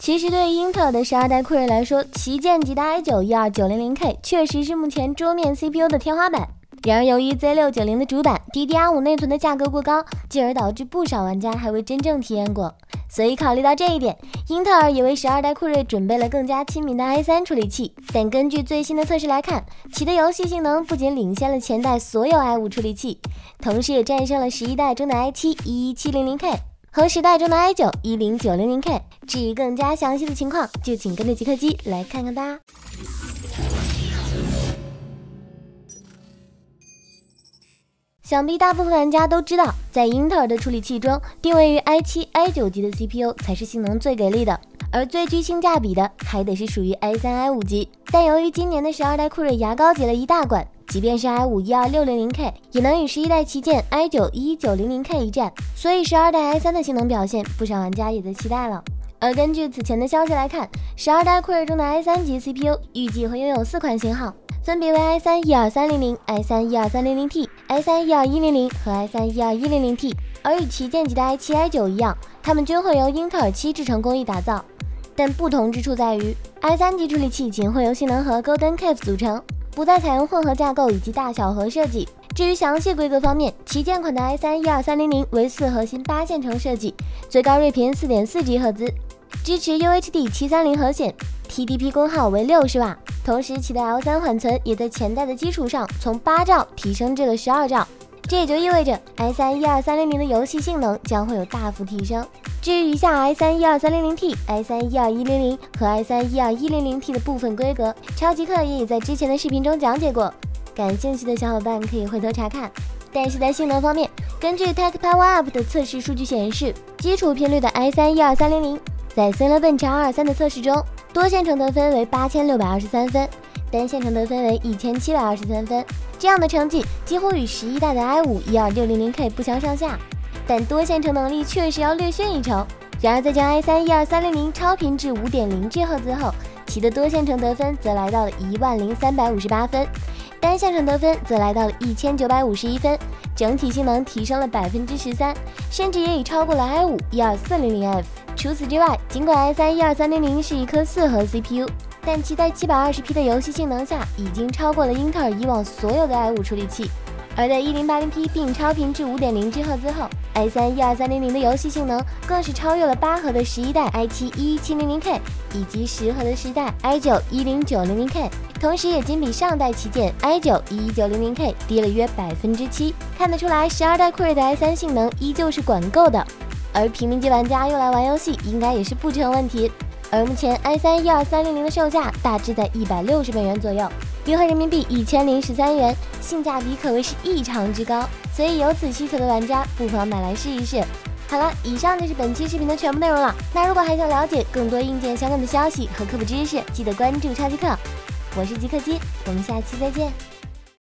其实对于英特尔的12代酷睿来说，旗舰级的 i9-12900K 确实是目前桌面 CPU 的天花板。然而由于 Z690 的主板 DDR5 内存的价格过高，进而导致不少玩家还未真正体验过。所以考虑到这一点，英特尔也为12代酷睿准备了更加亲民的 i3 处理器。但根据最新的测试来看，其的游戏性能不仅领先了前代所有 i5 处理器，同时也战胜了11代中的 i7-11700K 和10代中的 i9-10900K。至于更加详细的情况，就请跟着极客机来看看吧。想必大部分玩家都知道，在英特尔的处理器中，定位于 i7、i9 级的 CPU 才是性能最给力的，而最具性价比的还得是属于 i3、i5 级。但由于今年的12代酷睿牙膏节了一大管，即便是 i5-12600K 也能与11代旗舰 i9-19000K 一战，所以12代 i3 的性能表现，不少玩家也在期待了。而根据此前的消息来看，12代酷睿中的 i3 级 CPU 预计会拥有4款型号，分别为 i3-12300、i3-120T、i3-12100和 i3-12100T。而与旗舰级的 i7、i9 一样，它们均会由英特尔7制程工艺打造，但不同之处在于 i3 级处理器仅会由性能核 Golden Cave 组成，不再采用混合架构以及大小核设计。至于详细规格方面，旗舰款的 i3-12300为4核心8线程设计，最高睿频 4.4G 赫兹，支持 UHD 730核显， TDP 功耗为60瓦。同时其的 L3 缓存也在前代的基础上从8兆提升至了12兆，这也就意味着 i3-12300 的游戏性能将会有大幅提升。至于余下 i3-12300T、i3-12100和 i3-12100T 的部分规格，超极客也已在之前的视频中讲解过，感兴趣的小伙伴可以回头查看。但是在性能方面，根据 TechPowerUp 的测试数据显示，基础频率的 i3-12300在 Cinebench R23 的测试中，多线程得分为8623分，单线程得分为1723分，这样的成绩几乎与11代的 i5-12600K 不相上下，但多线程能力确实要略逊一筹。然而在将 i3-12300超频至 5.0G 赫兹后，其的多线程得分则来到了10358分，单线程得分则来到了1951分，整体性能提升了13%，甚至也已超过了 i5-12400F。除此之外，尽管 i3-12300是一颗4核 CPU， 但其在 720P 的游戏性能下已经超过了英特尔以往所有的 i5 处理器。而在 1080P 并超频至 5.0G 赫兹后， i3-12300的游戏性能更是超越了8核的11代 i7-11700K 以及10核的10代 i9-10900K， 同时也仅比上代旗舰 i9-11000K 低了约7%。看得出来12代酷睿的 i3 性能依旧是管够的，而平民级玩家用来玩游戏应该也是不成问题。而目前 i3-12300的售价大致在160美元左右，约合人民币1013元，性价比可谓是异常之高，所以有此需求的玩家不妨买来试一试。好了，以上就是本期视频的全部内容了。那如果还想了解更多硬件相关的消息和科普知识，记得关注超极客。我是极客机，我们下期再见。